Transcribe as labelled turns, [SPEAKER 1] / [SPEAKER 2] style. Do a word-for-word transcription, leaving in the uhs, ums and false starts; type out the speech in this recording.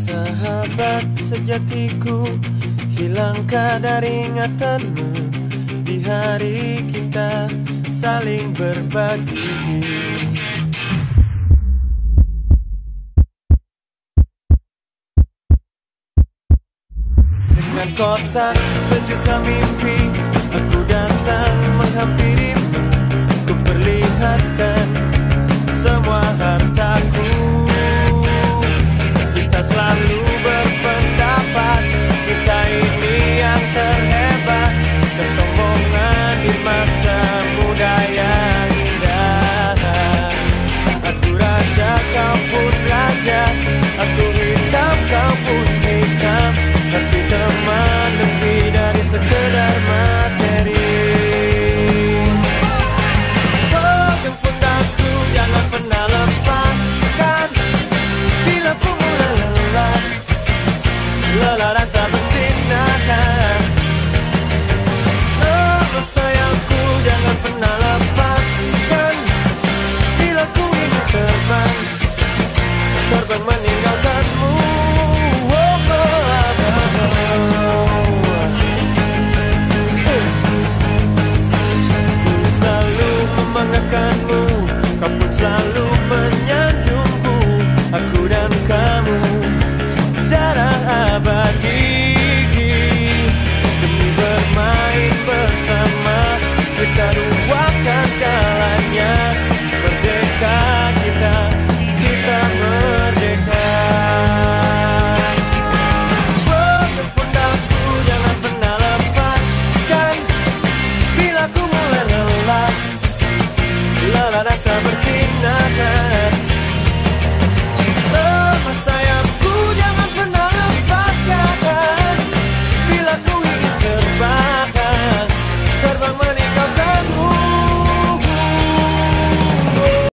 [SPEAKER 1] Sahabat sejatiku, hilang kadar ingatanmu di hari kita saling berbagi. Dengan kotak sejuta mimpi, aku datang menghampirimu. Ku perlihatkan semua hartaku. Kita selalu berpendapat kita ini yang terhebat. Kesombongan di masa muda yang indah. Aku raja, kau pun raja. Aku hitam, kau pun hitam. Arti teman lebih dari sekedar materi. Oh, jemput aku, jangan pernah lepaskan. Bila ku mulai lelah, lelah dan tak bersinar. Oh, sayangku, jangan pernah lepaskan. Bila ku ingin terbang, terbang meninggalkanmu. Ku selalu membanggakanmu, kau pun selalu menyayangkanmu.